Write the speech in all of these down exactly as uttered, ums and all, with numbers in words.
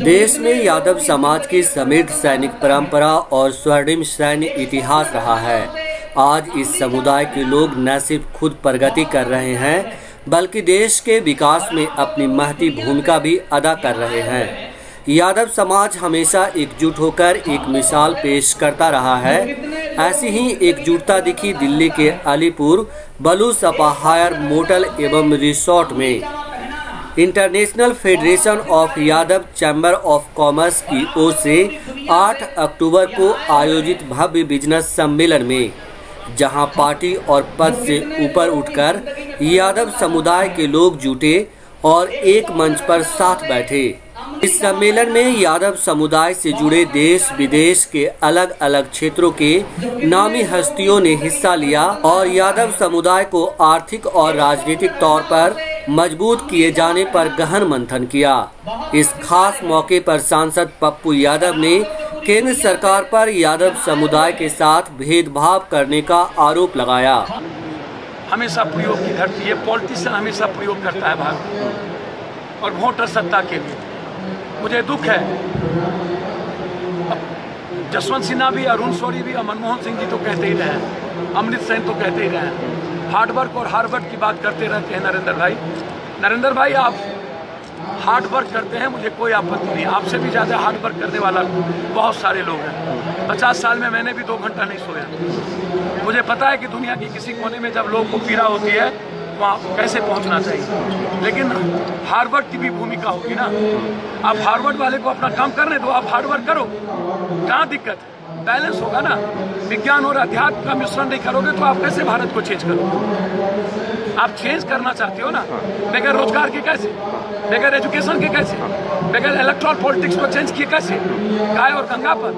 देश में यादव समाज की समृद्ध सैनिक परंपरा और स्वर्णिम सैन्य इतिहास रहा है। आज इस समुदाय के लोग न सिर्फ खुद प्रगति कर रहे हैं, बल्कि देश के विकास में अपनी महती भूमिका भी अदा कर रहे हैं। यादव समाज हमेशा एकजुट होकर एक मिसाल पेश करता रहा है। ऐसी ही एकजुटता दिखी दिल्ली के अलीपुर बलू सपाहायर मोटल एवं रिसोर्ट में। International federation of Yadav chamber of Commerce की ओर से आठ अक्टूबर को आयोजित भव्य बिजनेस सम्मेलन में, जहां पार्टी और पद से ऊपर उठकर यादव समुदाय के लोग जुटे और एक मंच पर साथ बैठे। इस सम्मेलन में यादव समुदाय से जुड़े देश विदेश के अलग अलग क्षेत्रों के नामी हस्तियों ने हिस्सा लिया और यादव समुदाय को आर्थिक और राजनीतिक तौर पर मजबूत किए जाने पर गहन मंथन किया। इस खास मौके पर सांसद पप्पू यादव ने केंद्र सरकार पर यादव समुदाय के साथ भेदभाव करने का आरोप लगाया। हमेशा प्रयोग की धरती है, पॉलिटिशियन हमेशा प्रयोग करता है भाग और वोटर सत्ता के लिए। मुझे दुख है, जसवंत सिन्हा भी, अरुण शौरी भी और मनमोहन सिंह जी तो कहते ही रहे, अमृत सेन तो कहते ही रहे, हार्डवर्क और हार्डवर्क की बात करते रहते हैं नरेंद्र भाई। नरेंद्र भाई, आप हार्डवर्क करते हैं, मुझे कोई आपत्ति नहीं। आपसे भी ज़्यादा हार्डवर्क करने वाला बहुत सारे लोग हैं। पचास साल में मैंने भी दो घंटा नहीं सोया। मुझे पता है कि दुनिया की किसी कोने में जब लोगों को पीड़ा होती है वहाँ कैसे पहुँचना चाहिए, लेकिन हार्डवर्क की भी भूमिका होगी ना। आप हार्डवर्क वाले को अपना काम करने दो, आप हार्डवर्क करो। कहाँ दिक्कत है? बैलेंस होगा ना। विज्ञान और अध्यात्म का मिश्रण नहीं करोगे तो आप कैसे भारत को चेंज करोगे? आप चेंज करना चाहते हो ना, बगैर रोजगार के कैसे, बगैर एजुकेशन के कैसे, बगैर इलेक्ट्रल पॉलिटिक्स को चेंज किए कैसे? गाय और गंगा पर,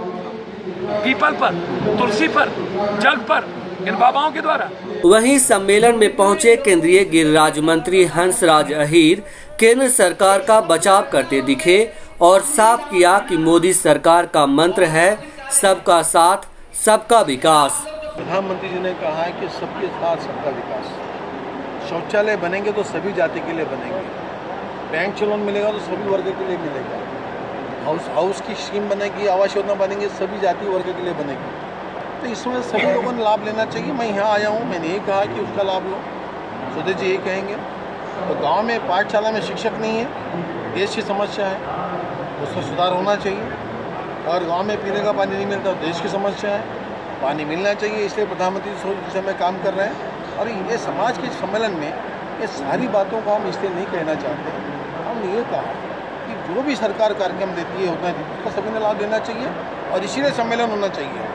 पीपल पर, तुलसी पर, जग पर, इन बाबाओं के द्वारा। वहीं सम्मेलन में पहुंचे केंद्रीय गृह राज्य मंत्री हंसराज अहीर केंद्र सरकार का बचाव करते दिखे और साफ किया कि मोदी सरकार का मंत्र है सबका साथ सबका विकास। प्रधानमंत्री जी ने कहा है कि सबके साथ सबका विकास। शौचालय बनेंगे तो सभी जाति के लिए बनेंगे, बैंक लोन मिलेगा तो सभी वर्ग के लिए मिलेगा, हाउस हाउस की स्कीम बनेगी, आवास योजना बनेंगे, सभी जाति वर्ग के लिए बनेगी। तो इसमें सभी लोगों ने लाभ लेना चाहिए। मैं यहाँ आया हूँ, मैंने यही कहा कि उसका लाभ लो। सुधीर जी यही कहेंगे। तो गांव में पाठशाला में शिक्षक नहीं है, देश की समस्या है, उसमें सुधार होना चाहिए। और गांव में पीने का पानी नहीं मिलता, देश की समस्या है, पानी मिलना चाहिए। इसलिए प्रधानमंत्री सोच दिशा में काम कर रहे हैं। और ये समाज के सम्मेलन में ये सारी बातों को हम इसलिए नहीं कहना चाहते। हमने ये कहा कि जो भी सरकार कार्यक्रम देती है होता है उसका सभी ने लाभ लेना चाहिए और इसीलिए सम्मेलन होना चाहिए,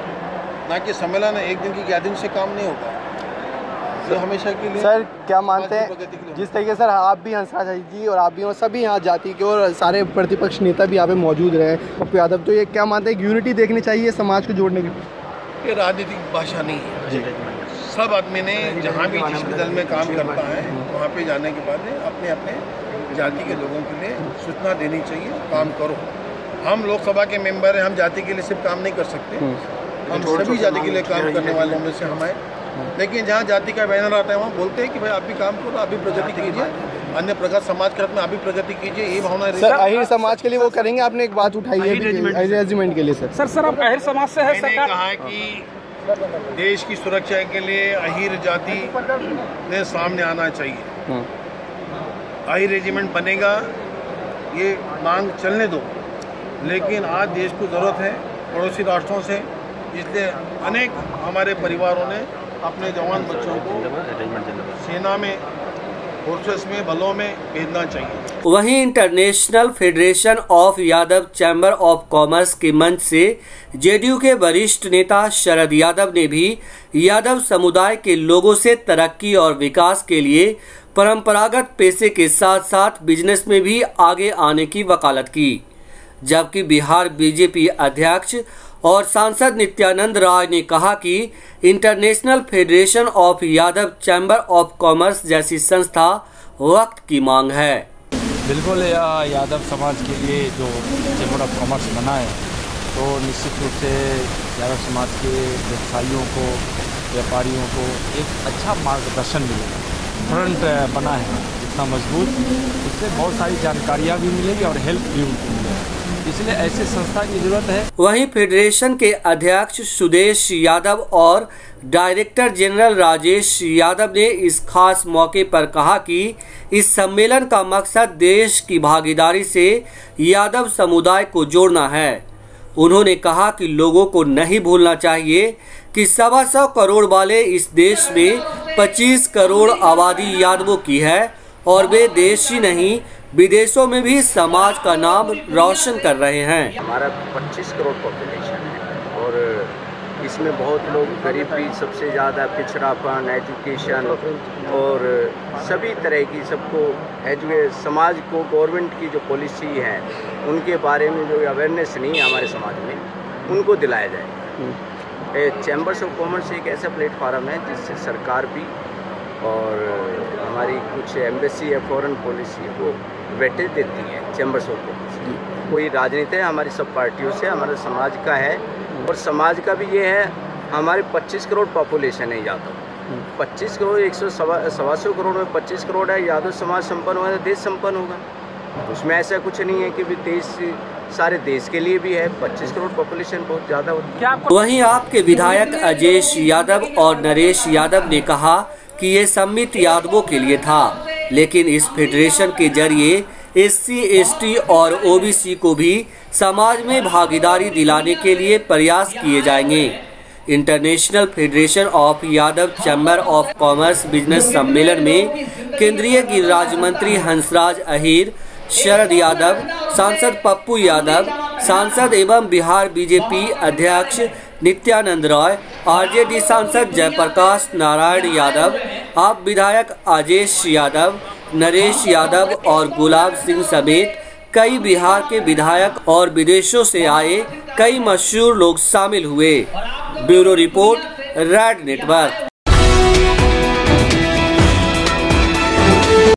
ना कि सम्मेलन एक दिन की ग्यारह दिन से काम नहीं होता। तो हमेशा के लिए सर क्या मानते हैं, जिस तरीके सर आप भी हंसराज जी और आप भी और सभी यहाँ जाति के और सारे प्रतिपक्ष नेता भी यहाँ पे मौजूद रहे पप्पू यादव, तो ये क्या मानते हैं यूनिटी देखनी चाहिए समाज को जोड़ने की? ये राजनीतिक भाषा नहीं है जी। सब आदमी ने जहाँ भी जिस भी दल में काम करता है वहाँ पे जाने के बाद अपने अपने जाति के लोगों के लिए सूचना देनी चाहिए, काम करो। हम लोकसभा के मेंबर हैं, हम जाति के लिए सिर्फ काम नहीं कर सकते, हम सभी जाति के लिए काम करने वालों में से हम आए। लेकिन जहाँ जाति का बैनर आता है वहाँ बोलते हैं कि भाई आप भी काम करो, आप भी प्रगति कीजिए, अन्य प्रकार समाज के हाथ में आप भी प्रगति कीजिए, ये भावना सर अहीर समाज के लिए वो करेंगे। आपने एक बात उठाई है रेजिमेंट के लिए सर सर सर आप अहीर समाज से है। मैंने कहा है कि देश की सुरक्षा के लिए अहीर जाति ने सामने आना चाहिए। अहीर रेजिमेंट बनेगा, ये मांग चलने दो, लेकिन आज देश को जरूरत है पड़ोसी राष्ट्रों से, इसलिए अनेक हमारे परिवारों ने अपने जवान बच्चों को सेना में, फोर्सेस में, बलों में भेजना चाहिए। वहीं International federation of Yadav chamber of Commerce के मंच से जेडीयू के वरिष्ठ नेता शरद यादव ने भी यादव समुदाय के लोगों से तरक्की और विकास के लिए परंपरागत पेशे के साथ साथ बिजनेस में भी आगे आने की वकालत की। जबकि बिहार बीजेपी अध्यक्ष और सांसद नित्यानंद राय ने कहा कि International federation of Yadav chamber of Commerce जैसी संस्था वक्त की मांग है। बिल्कुल, यादव समाज के लिए जो चैम्बर ऑफ कॉमर्स बना है तो निश्चित रूप से यादव समाज के व्यवसायियों को, व्यापारियों को एक अच्छा मार्गदर्शन मिलेगा। फ्रंट बना है इतना मजबूत, उससे बहुत सारी जानकारियाँ भी मिलेगी और हेल्प भी मिलेगी, इसलिए ऐसे संस्था की जरूरत है। वहीं फेडरेशन के अध्यक्ष सुदेश यादव और डायरेक्टर जनरल राजेश यादव ने इस खास मौके पर कहा कि इस सम्मेलन का मकसद देश की भागीदारी से यादव समुदाय को जोड़ना है। उन्होंने कहा कि लोगों को नहीं भूलना चाहिए कि सवा सौ करोड़ वाले इस देश में पच्चीस करोड़ आबादी यादवों की है और वे देश ही नहीं विदेशों में भी समाज का नाम रोशन कर रहे हैं। हमारा पच्चीस करोड़ पॉपुलेशन है और इसमें बहुत लोग गरीब भी सबसे ज़्यादा, पिछड़ापन, एजुकेशन और सभी तरह की सबको एजुके समाज को गवर्नमेंट की जो पॉलिसी है उनके बारे में जो अवेयरनेस नहीं है हमारे समाज में, उनको दिलाया जाए। चैम्बर्स ऑफ कॉमर्स एक ऐसा प्लेटफार्म है जिससे सरकार भी और हमारी कुछ एम्बेसी या फॉरेन पॉलिसी को वेटेज देती है चैम्बर्स ऑफ कॉमर्स। कोई राजनीति है हमारी सब पार्टियों से, हमारे समाज का है और समाज का भी ये है। हमारे पच्चीस करोड़ पॉपुलेशन है यादव, पच्चीस करोड़ एक सौ सवा सवा सौ करोड़ में पच्चीस करोड़ है। यादव समाज संपन्न होगा तो देश संपन्न होगा। उसमें ऐसा कुछ नहीं है कि भी देश सारे देश के लिए भी है। पच्चीस करोड़ पॉपुलेशन बहुत ज़्यादा होती है। वहीं आपके विधायक अजेश यादव और नरेश यादव ने कहा कि ये समिट यादवों के लिए था, लेकिन इस फेडरेशन के जरिए एससी, एसटी और ओबीसी को भी समाज में भागीदारी दिलाने के लिए प्रयास किए जाएंगे। International federation of Yadav chamber of commerce business सम्मेलन में केंद्रीय गृह राज्य मंत्री हंसराज अहीर, शरद यादव, सांसद पप्पू यादव, सांसद एवं बिहार बीजेपी अध्यक्ष नित्यानंद रॉय, आरजेडी सांसद जयप्रकाश नारायण यादव, आप विधायक अजेश यादव, नरेश यादव और गुलाब सिंह समेत कई बिहार के विधायक और विदेशों से आए कई मशहूर लोग शामिल हुए। Bureau report, red network.